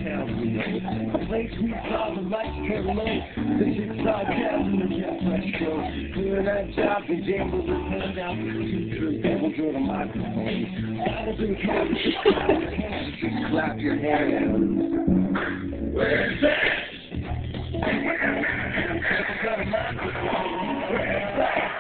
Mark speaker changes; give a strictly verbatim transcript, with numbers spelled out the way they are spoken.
Speaker 1: town, you know. The place we saw the lights turn low. The shit side down in the jet fresh show. Doing that job, the jangle was hand out the teachers. Devil drew the microphone. Battles and codes, just clap your hands. Where's that? Where's that? Where's that?